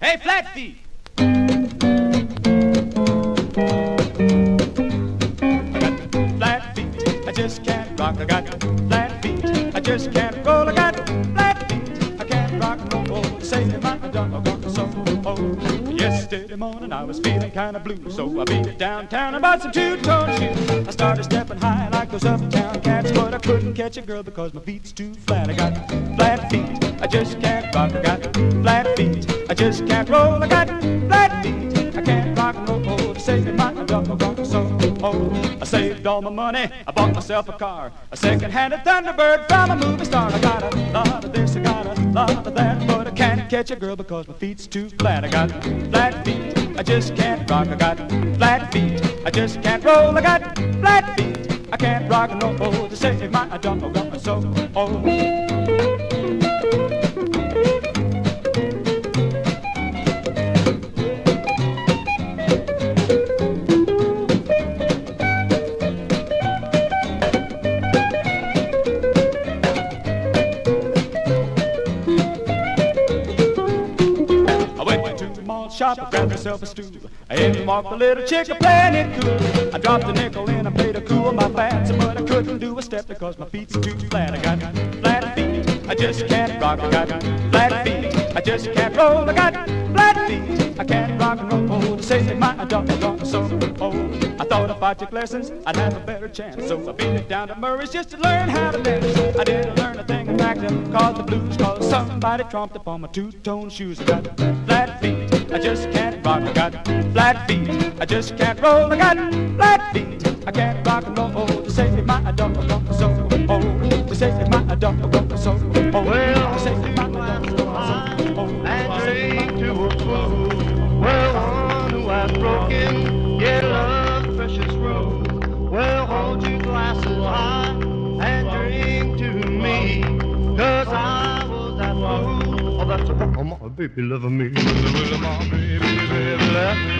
Hey, flat feet. I got flat feet. I just can't rock. I got flat feet. I just can't roll. I got flat feet. I can't rock and roll. Say my dog so. Yesterday morning I was feeling kind of blue, so I beat it downtown and bought some two-tone shoes. I started stepping high like those uptown cats, but I couldn't catch a girl because my feet's too flat. I got flat feet. I just can't rock. I got flat feet. I just can't roll. I got flat feet. I can't rock and roll. Saving my dog so. I saved all my money. I bought myself a car, a second-hand Thunderbird from a movie star. I got a lot of this, I got a lot of that, but I can't catch a girl because my feet's too flat. I got flat feet. I just can't rock. I got flat feet. I just can't roll. I got flat feet. I can't rock and roll to save my dog so. Shop, I grabbed myself a stool. I even walked the little chick a playing it cool. I dropped a nickel in, I played a cool my fats, but I couldn't do a step because my feet's too flat. I got flat feet. I just can't rock. I got flat feet. I just can't roll. I got flat feet. I can't rock and roll to save my dog so. I thought if I took lessons, I'd have a better chance. So I beat it down to Murray's just to learn how to dance. I didn't learn a thing in fact, cause the blues, cause somebody tromped upon my two-tone shoes. I got flat feet. I just can't rock. I got flat feet. I just can't roll. I got flat feet. I can't rock and roll to save my dog so. To save my dog so. Well, to save my dog so. And drink to a fool. Well, one who has broken, yeah, love's precious rose. Well, hold your glasses high and drink to me, cause I was that fool. Oh, that's a rock, oh, my baby loving me. Well, my baby, baby, love me.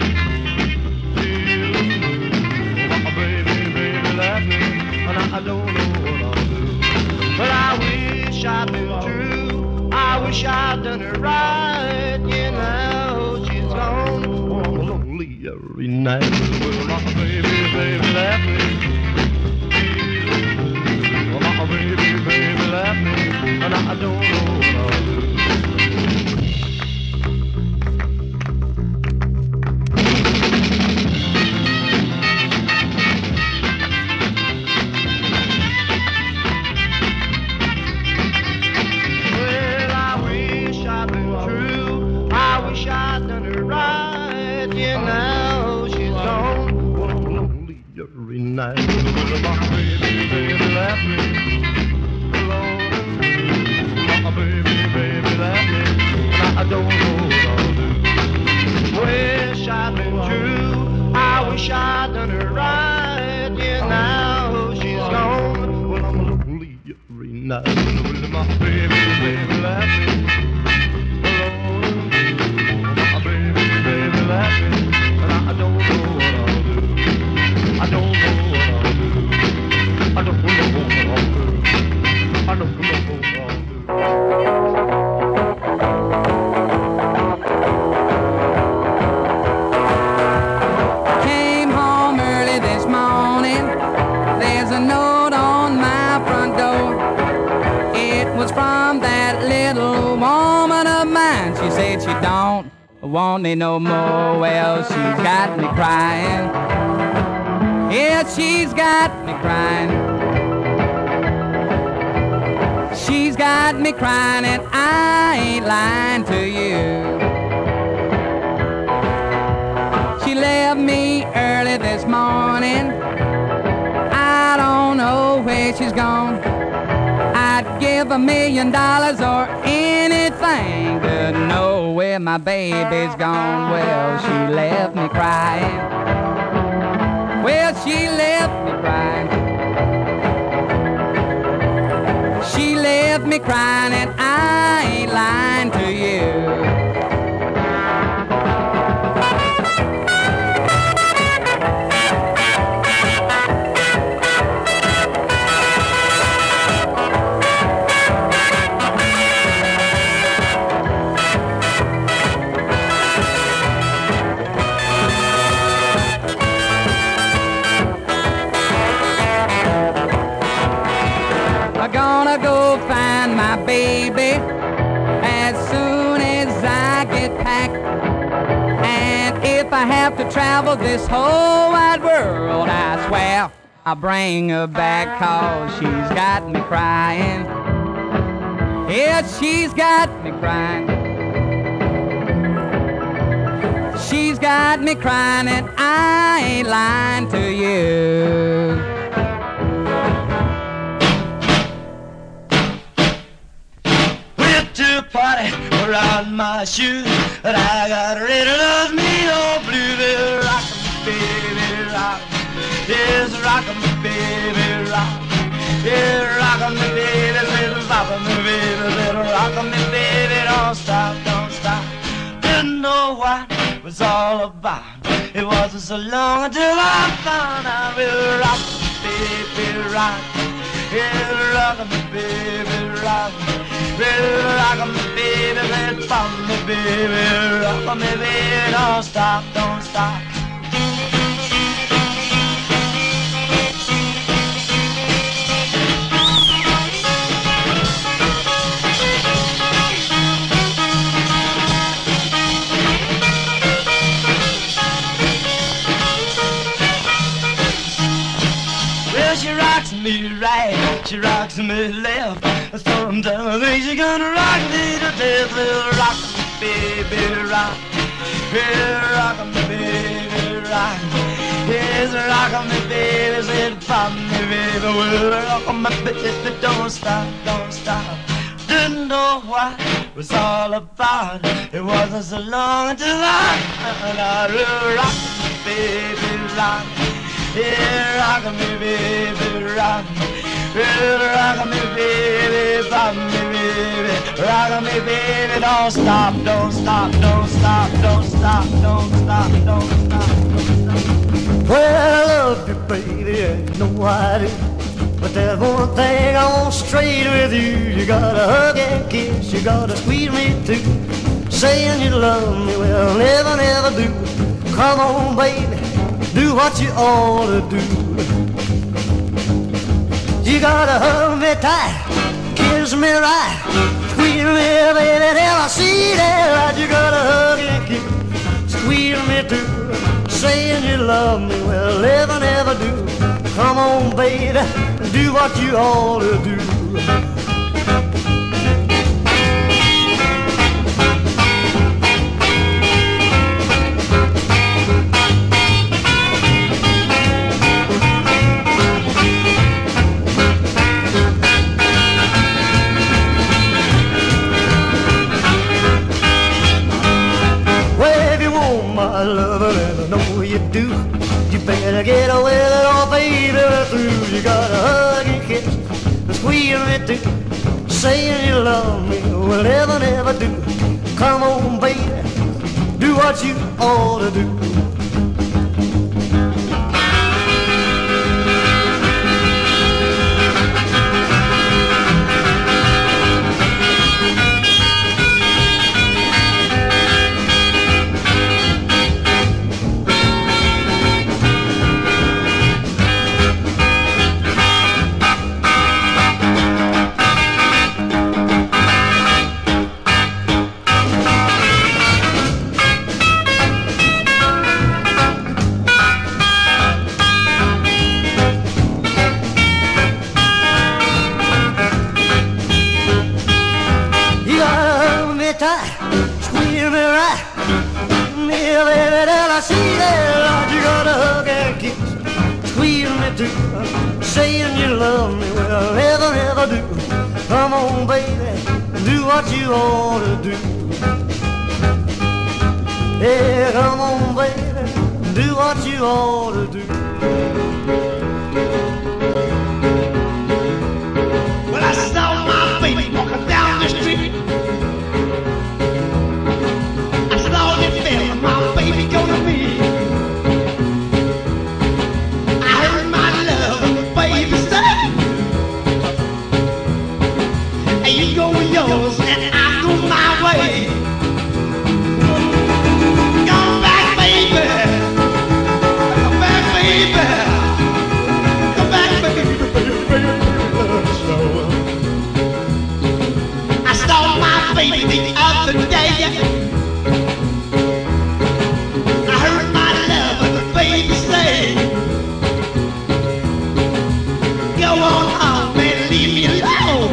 My baby, baby, love me. And I don't know what I'll do. But I wish I'd been true. I wish I'd done her right. You know, she's gone. Oh, I'm lonely every night. Well, my baby, baby, love me. Well, my baby, baby, love me. And I don't know what I'll do. Night. Well, my baby, baby, left me alone. My baby, baby, left me, and I don't know what I'll do. Wish I'd been true. I wish I'd done her right. Yeah, now she's gone. Well, I'm lonely every night. Well, my baby, baby, left me alone. My baby, baby, left me, and I don't know what I'll do. I don't know. I don't know what I'll do. I don't know what I'll do. Came home early this morning. There's a note on my front door. It was from that little woman of mine. She said she don't want me no more. Well, she's got me crying. Yeah, she's got me crying. She's got me crying, and I ain't lying to you. She left me early this morning. I don't know where she's gone. I'd give $1 million or anything to know where my baby's gone. Well, she left me crying. Well, she left me crying. She left me crying, and I ain't lying to you. my baby as soon as I get packed. And if I have to travel this whole wide world, I swear I'll bring her back, 'cause she's got me crying. Yes, she's got me crying. She's got me crying, and I ain't lying to you. Went to a party, wore out my shoes, but I got rid of me old bluebell. Rockin' me, baby, rockin'. Yes, rockin' me, baby, rockin'. Yeah, rockin' me, baby, little rockin' me, baby, little rockin' me, baby. Don't stop, don't stop. Didn't know what it was all about. It wasn't so long until I found out. Well, rock me, baby, rock. Yeah, rockin' me, baby, rock. Well, rockin' me, baby, let pop me, baby, rockin' me, baby. Don't stop, don't stop. She rocks me right, she rocks me left. Sometimes I think she's gonna rock me to death. Well, rock me, baby, rock. Yeah, rock me, baby, rock. Yes, rock me, baby, said pop me, baby. Well, rock me, baby, don't stop, don't stop. Didn't know what it was all about. It wasn't so long until I found out. Rock me, baby, rock. Yeah, rock me, baby, rock me. Rock me, baby, pop me, baby. Rock me, baby, don't stop, don't stop, don't stop, don't stop, don't stop, don't stop, don't stop. Well, I love you, baby, and you know I do. But there's one thing I want straight with you. You gotta hug and kiss, you gotta squeeze me too. Saying you love me, well, never, never do. Come on, baby, do what you ought to do. You gotta hug me tight, kiss me right, squeeze me, baby, till I see that right. You gotta hug and kiss, squeeze me too. Saying you love me, well, never, never do. Come on, baby, do what you ought to do. My lover, and I know you do. You better get away with it all, baby, through. You gotta hug and kiss and squeeze me too. Saying you love me will never, never do. Come on, baby, do what you ought to do. Saying you love me, well, never, never do. Come on, baby, do what you ought to do. Yeah, come on, baby, do what you ought to do. Well, I saw my baby walking down the street. I saw the fella my baby go to meet. You go yours and I go my way. Come back, baby. Come back, baby. baby the other day. I heard my lover, baby, say, go on home and leave me alone.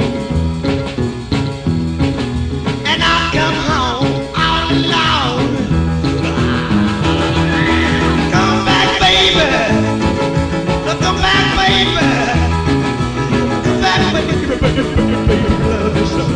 And I come home all alone. Come back, baby. Come back, baby. Come back, baby. Love you so.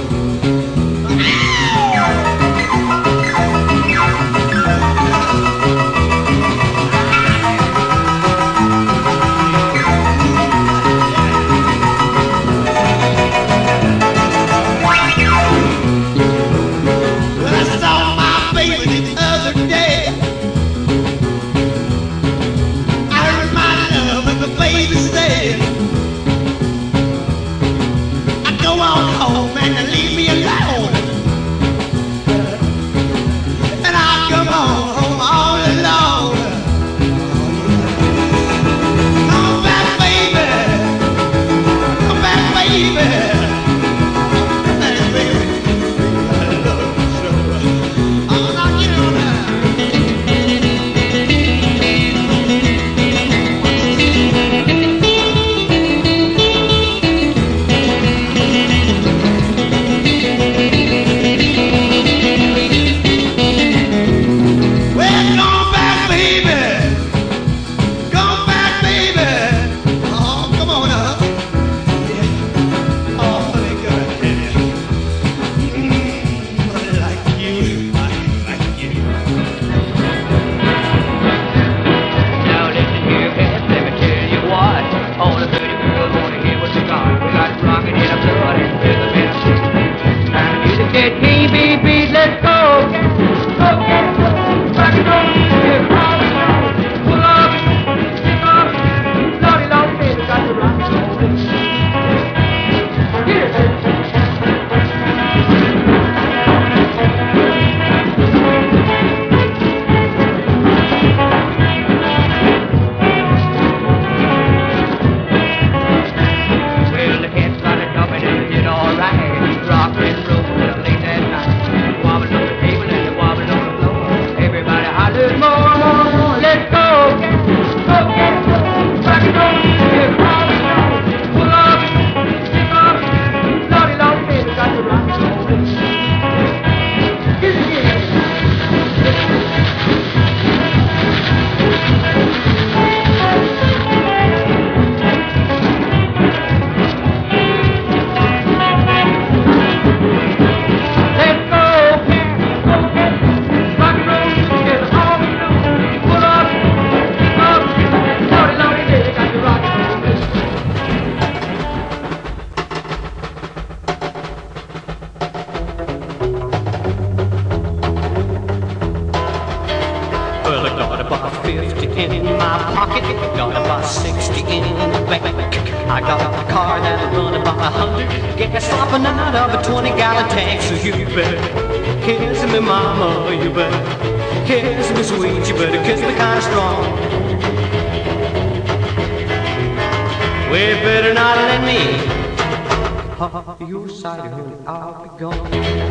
Your side, honey, I'll be gone.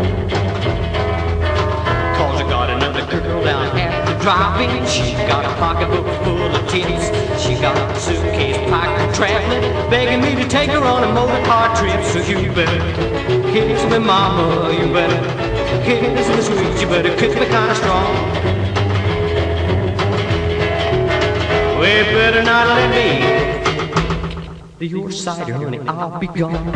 Cause I got another girl down at the drive-in. She got a pocketbook full of titties. She got a suitcase packed for traveling, begging me to take her on a motor car trip. So you better kiss me, mama. You better kiss me, sweet. You better kiss me kind of strong. We better not let me your side, honey, I'll be gone.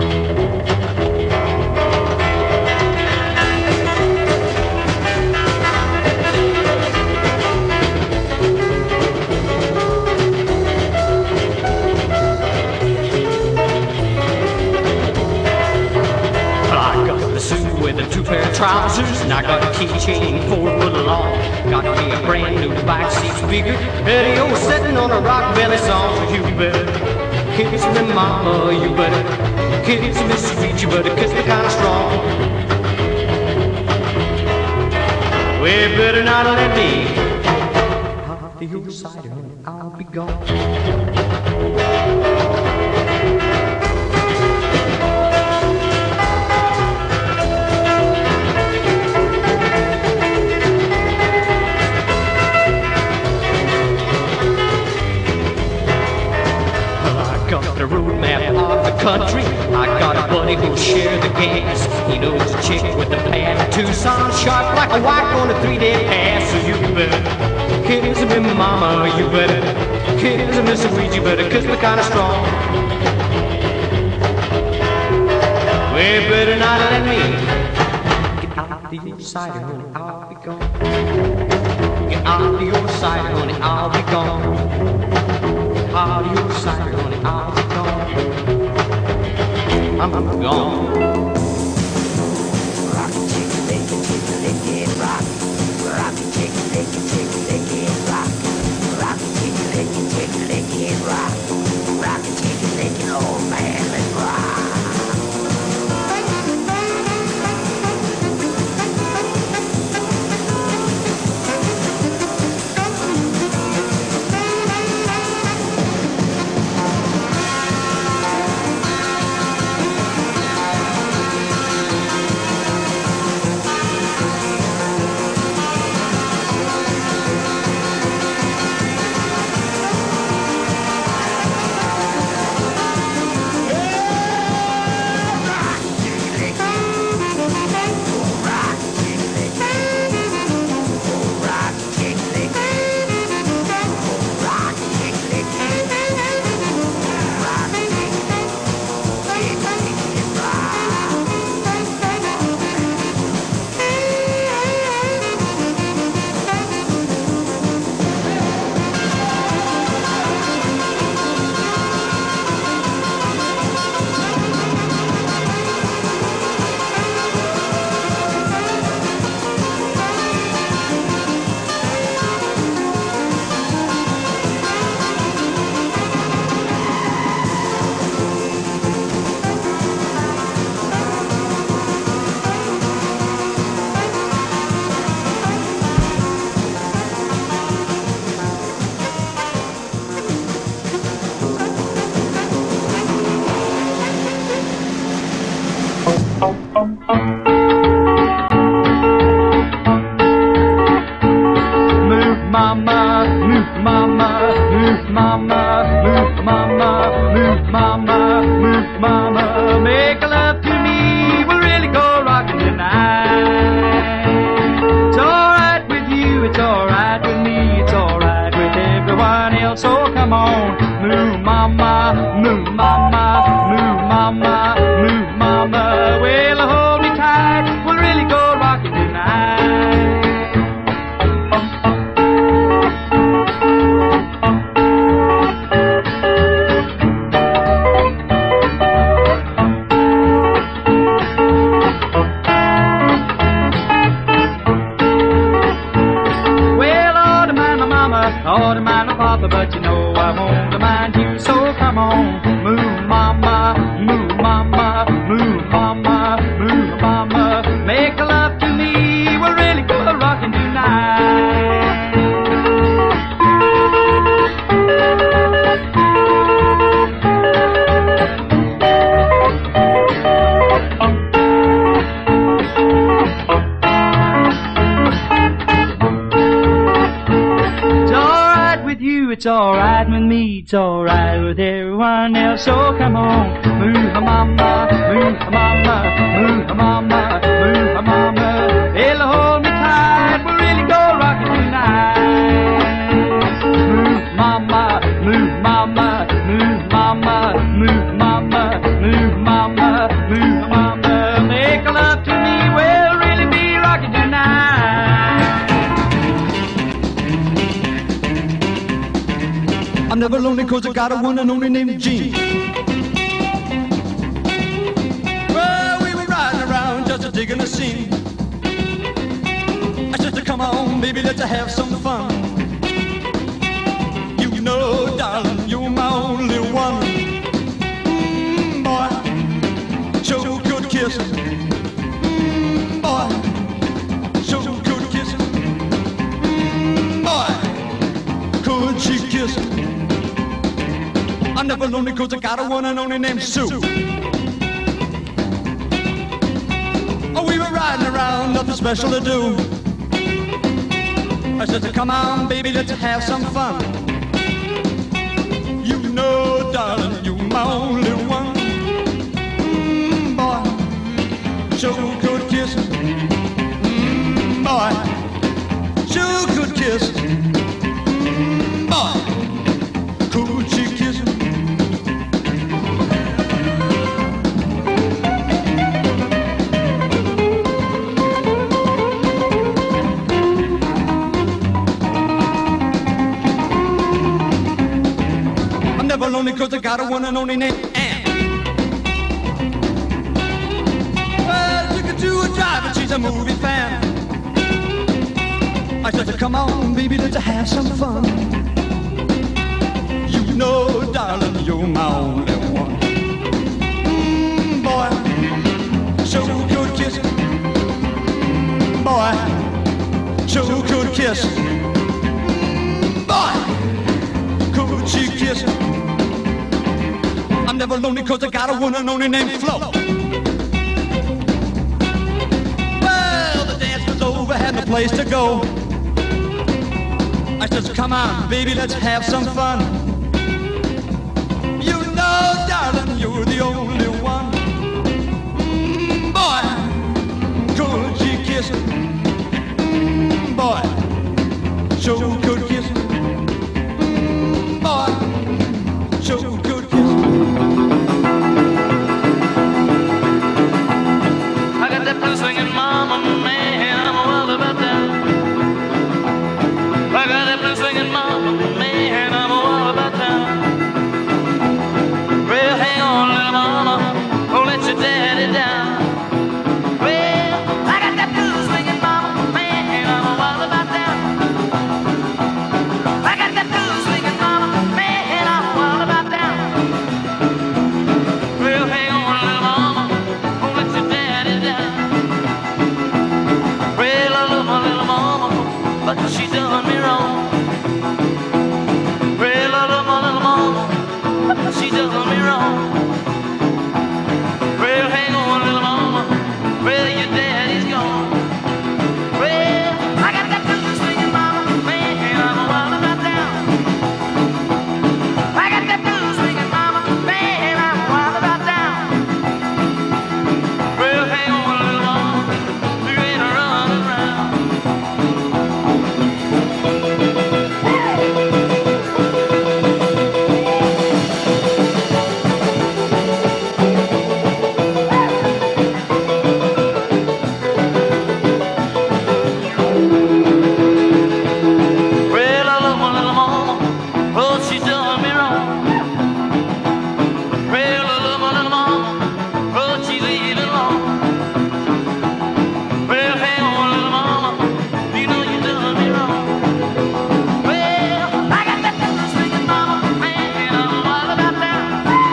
With a 2 pair of trousers, and I got a keychain 4 foot long. Got me a brand new bike seat speaker, radio sitting on a rockabilly song. So you better kiss me, mama, you better kiss me, sweet, you better kiss me kind of strong. We better not let me to your side, honey, I'll be gone. gas. He knows a chick with a plan in Tucson, sharp like a wife on a 3-day pass. So you better kiss me, mama, you better kiss me, sweet, you better kiss me kinda strong. Well, better not let me get out of your sight, honey, I'll be gone. Get out of your sight, honey, I'll be gone. Get out of your sight, honey, I'll be gone. I'm gone. Rock it, shake it, lick it, rock. Rock it, shake it, lick it, rock. Rock it, shake it, lick it, rock. Rock it, shake it, lick it, old man, let's rock. It's alright with me, it's alright with everyone else. So come on, move, mama, move, mama, move, mama, move, mama. It'll hold me tight, we'll really go rockin' tonight. Move, mama, move, mama, move, mama, move, mama, move, mama, move, mama. Make love to me, we'll really be rockin' tonight. I'm never lonely 'cause I got a one and only named Jean. Well, we were riding around just digging a scene. I said, come on, baby, let's have some fun. You know, darling, you're my only one. Boy, sure could kiss. Boy, sure could kiss. Boy, could she kiss? I'm never lonely 'cause I got a one and only named Sue. Oh, we were riding around, nothing special to do. I said, come on, baby, let's have some fun. You know, darling, you're my only one. Boy, sure could kiss. Boy, sure could kiss. Boy, could she kiss? I'm never lonely 'cause I got a one and only name, Ann. To a drive and she's a movie fan. I said, come on, baby, let's have some fun. You know, darling, you're my only one. Boy, so good kiss. Boy, so good kiss. Boy, could she kiss? I'm never lonely 'cause I got a one and only named Flo. Had no place to go. I said, come on, baby, let's have some fun. You know, darling, you're the only one. Boy, could she kiss? Boy, so could kiss. Boy, so could kiss. I got that blue swinging mama, man. I got that blue swinging mama, man, I'm all about town. Well, hang on, little mama, don't let your daddy down. Well, I got that blue swinging mama, man, I'm all about town. I got that blue swinging mama, man, I'm all about town. Well, hang on, little mama, don't let your daddy down. Well, I love my little mama, but she done me wrong. Well, I love my little mama, but she done me wrong. Well, hang on, little mama, well, your daddy's gone. Well, I got that blue swinging mama, man, I'm wild about town. I got that blue swinging mama, man, I'm wild about town. Well, hang on, little mama, you ain't running around. Well, I love my little mama, oh, she done me wrong. Well, I love my little mama, oh, she's leaving long. Well, hang on, little mama, you know you done me wrong. Well, I got that blue swinging mama, man, I'm wild about town.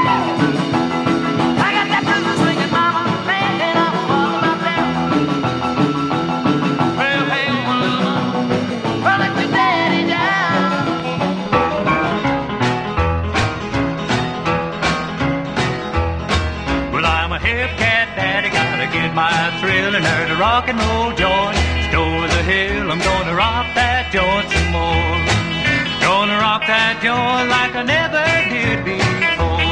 I got that blue swinging mama, man, I'm wild about town. Well, hang on, little mama, well, let your daddy down. Well, I'm a hip cat daddy, gotta get my thrill and earn a rock and roll joint. Over the hill, I'm gonna rock that joint some more. Gonna rock that joint like I never did before.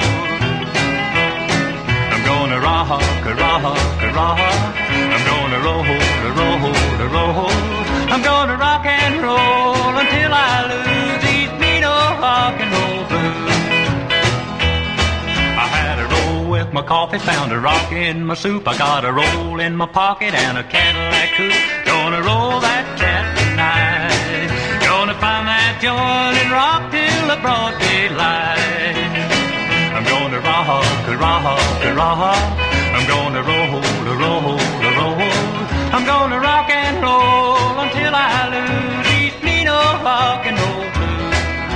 I'm gonna rock, rock, rock. I'm gonna roll. I'm gonna rock and roll until I lose these mean old rock and roll blues. I had a roll with my coffee, found a rock in my soup. I got a roll in my pocket and a Cadillac coupe. Gonna roll that cat tonight. Gonna find that joint and rock till the broad daylight. I'm gonna rock, rock, rock. I'm gonna roll. I'm gonna rock and roll until I lose these mean old rock and roll blues.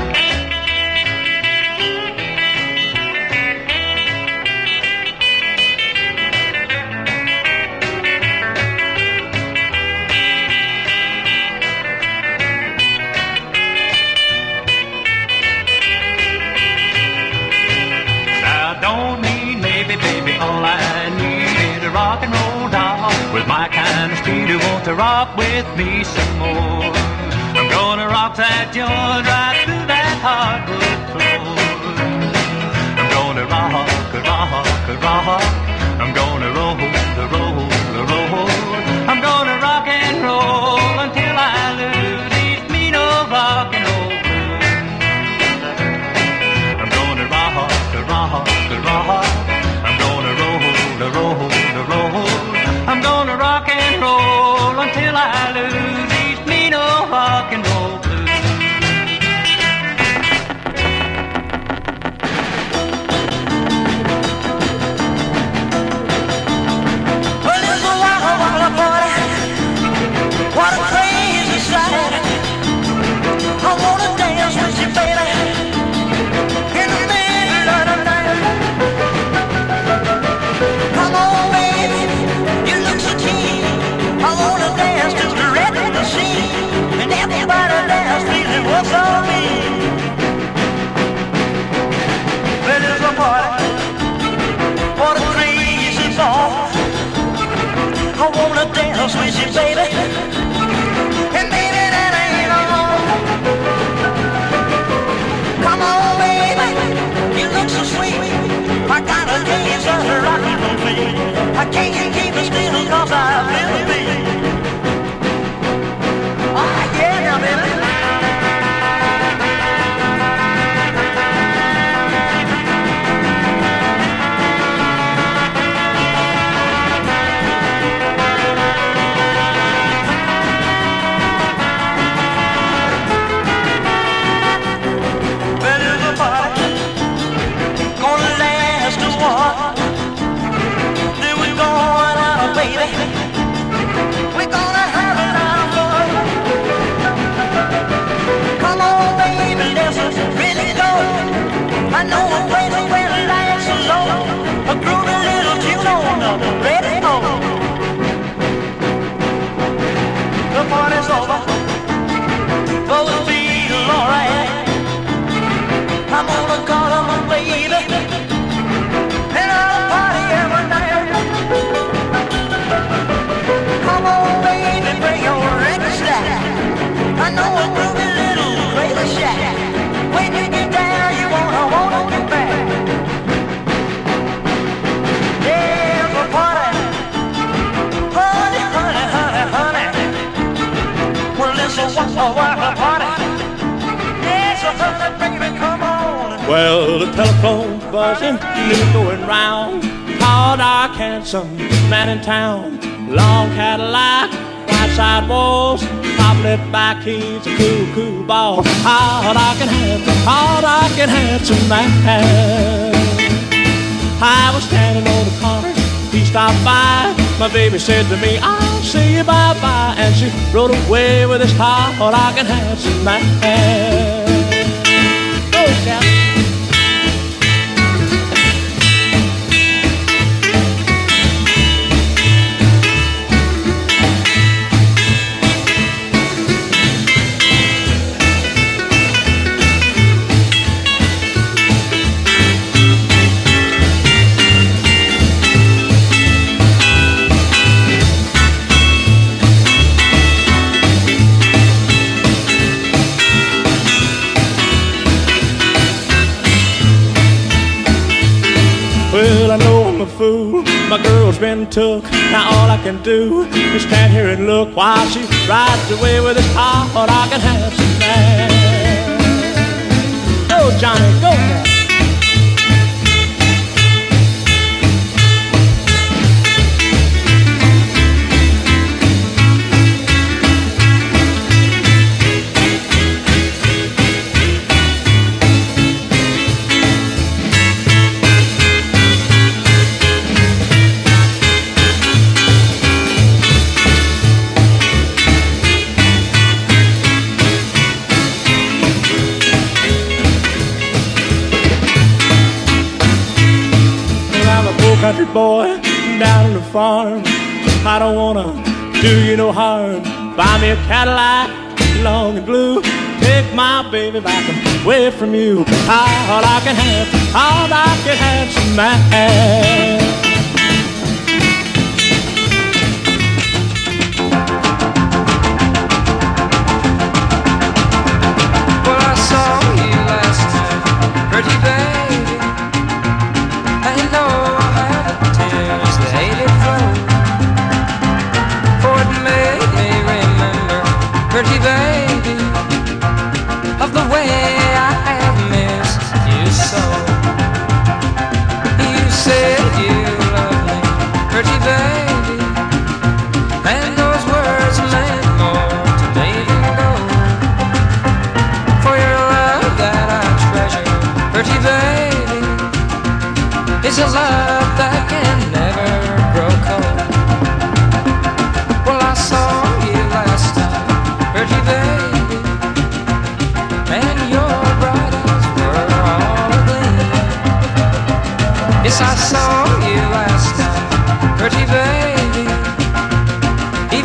Don't need maybe, baby, all I need is a rock and roll doll. With my kind of speed, who wants to rock with me some more? I'm gonna rock that joint right through that hardwood floor. I'm gonna rock, rock, rock. I'm gonna roll. rock and roll until I lose these mean old rock and roll blues. Well, it's a waka waka party. What a crazy sight. I wanna dance with you, baby, in the middle of the night. Come on, baby, you look so keen. I wanna dance to the rhythm of the scene, and everybody dance feeling what's on me. Well, it's a party. What a crazy song. I wanna dance with you, baby, and baby, that ain't all. Come on, baby, you look so sweet. I got a dance that's rocking on me. I can't keep it still 'cause I feel the beat. Oh, yeah, now, baby. Well, it's a party gonna last a while. Then we're going out, baby. We're gonna have a lot of fun. Come on, baby, let's really go. I know a place where the lights are low. A groovy little tune on the radio. The party's over, but we'll feel alright. I'm gonna call her my baby, and I'll party every night. Come on, baby, bring your record stack. I know a groovy little crazy shack. When you get down, you wanna get back. Yeah, it's a party, honey, honey, honey, honey. Well, it's a waka party. Yeah, it's a honey, baby, come on. Well, the telephone's buzzing, news going round. Tall, dark, handsome man in town. Long Cadillac, white side walls, top-lit back, he's a cool, cool ball. Tall, dark, and handsome man. I was standing on the corner, he stopped by. My baby said to me, I'll see you bye-bye. And she rode away with this tall, dark, and handsome man. Go, Cal. Well, I know I'm a fool, my girl's been took. Now all I can do is stand here and look while she rides away with this hot, I can have some man. Go, Johnny, go now. Country boy down on the farm. I don't wanna do you no harm. Buy me a Cadillac, long and blue. Take my baby back away from you. All I can have some man. Well, I saw you last night, pretty baby. I know tears that hated flow, for it made me remember, pretty baby, of the way I have missed you so. You said you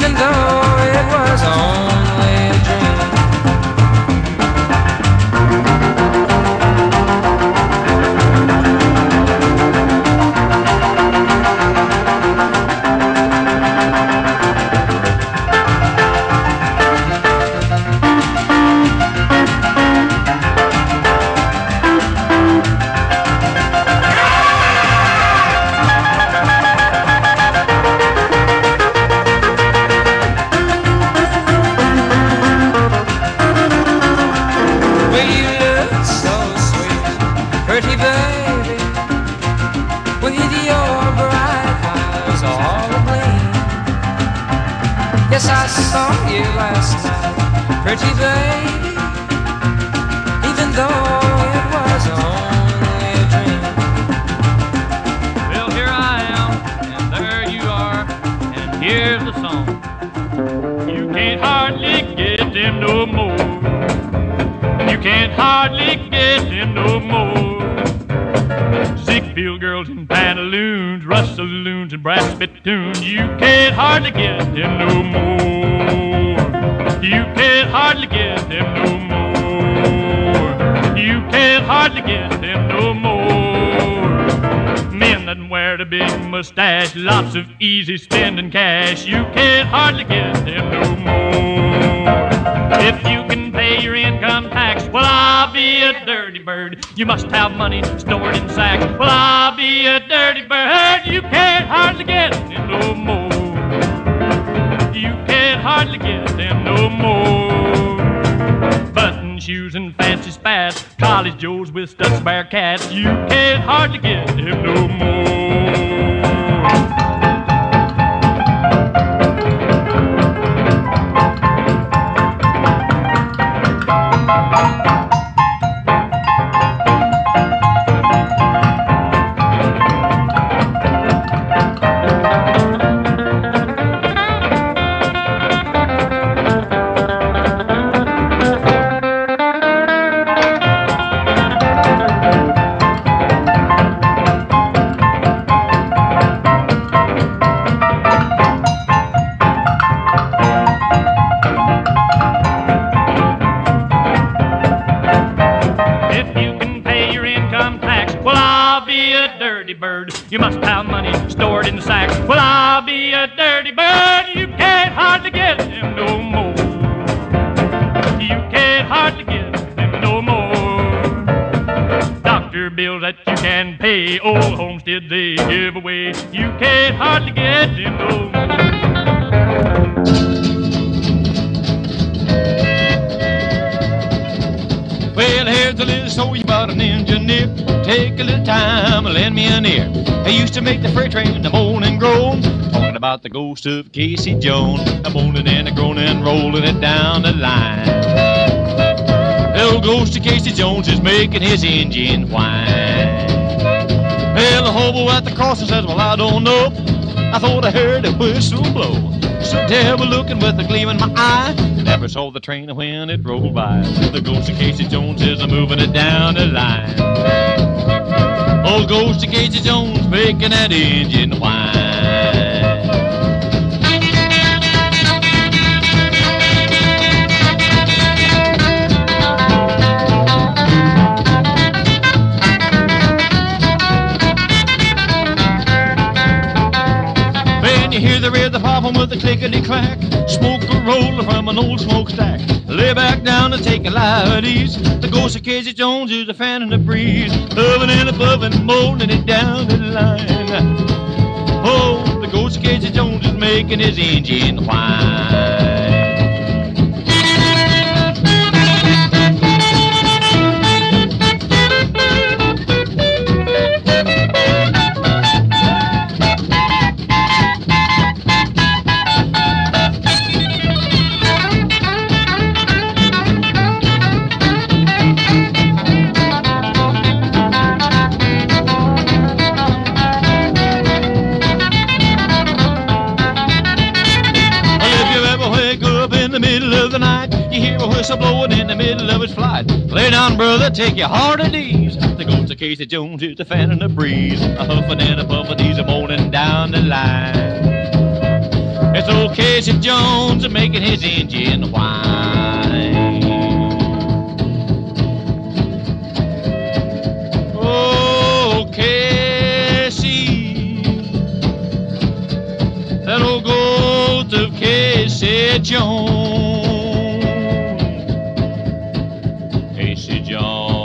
even though it was only a dream. Yes, I saw you last night, pretty baby, even though it was only a dream. Well, here I am, and there you are, and here's the song. You can't hardly get them no more. You can't hardly get them no more. Ziegfeld girls in pantaloons, rust saloons and brass spittoons. You can't hardly get them no more. You can't hardly get them no more. You can't hardly get them no more. Men that wear the big mustache, lots of easy spending cash. You can't hardly get them no more. If you can pay your income tax, well, I'll be a dirty bird. You must have money stored in sacks. Well, I'll be a dirty bird. You can't hardly get them no more. You can't hardly get them no more. Button shoes and fancy spats, college Joes with Stutz Bear cats. You can't hardly get them no more. You must have money stored in the sacks. Well, I'll be a dirty bird. You can't hardly get them no more. You can't hardly get them no more. Doctor bills that you can pay, old homestead they give away. You can't hardly get them no more. Well, here's a little story about an engineer. Take a little time and lend me an ear. I used to make the freight train the moan and groan, talking about the ghost of Casey Jones, a moaning and a groaning, rolling it down the line. The old ghost of Casey Jones is making his engine whine. Well, the hobo at the crossing says, well, I don't know. I thought I heard a whistle blow. So terrible looking with a gleam in my eye. Never saw the train when it rolled by. The ghost of Casey Jones is moving it down the line. Old ghost of Casey Jones making that engine whine. When you hear the rhythm popping with a clickety-clack, smoke a roller from an old smokestack. Lay back down and take a life at ease. The ghost of Casey Jones is a fan in the breeze, loving and above and molding it down the line. Oh, the ghost of Casey Jones is making his engine whine. Blowing in the middle of its flight. Lay down, brother, take your heart at ease. The ghost of Casey Jones is a fan in the breeze, a huffing and a puffing, he's a moaning down the line. That's old Casey Jones making his engine whine. Oh, Casey, that old ghost of Casey Jones. Casey Jones.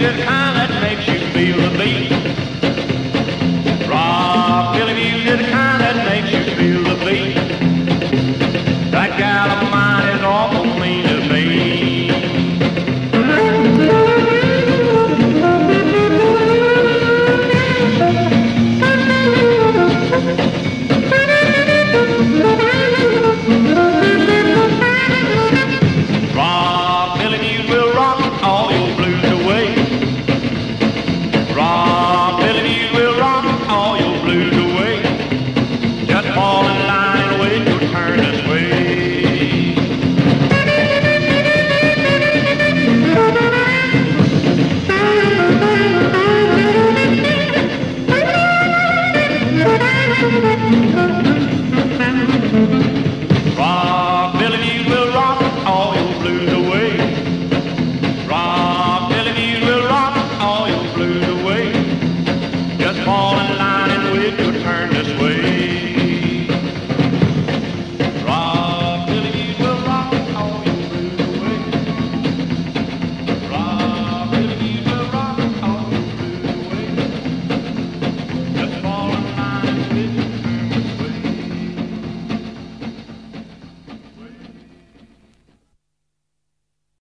Feel the beat. Rock, Billy music,